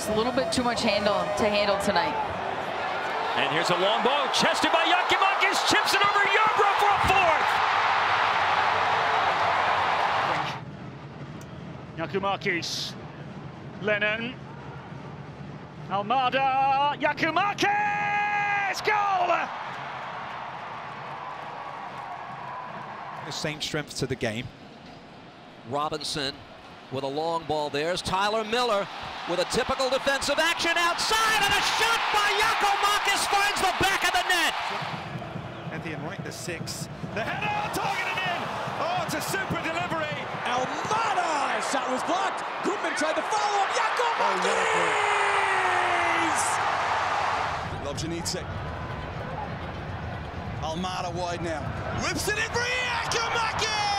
Just a little bit too much to handle tonight. And here's a long ball, chested by Giakoumakis, chips it over Giorgos for a fourth. Giakoumakis, Lennon, Almada, Giakoumakis, goal! The same strength to the game. Robinson with a long ball. There's Tyler Miller with a typical defensive action outside, and a shot by Giakoumakis finds the back of the net. Ethian right, the 6. The header, targeted in. Oh, it's a super delivery. Almada! Shot was blocked. Goodman tried to follow up. Giakoumakis! Lobjanidze. Almada wide now. Whips it in for Giakoumakis!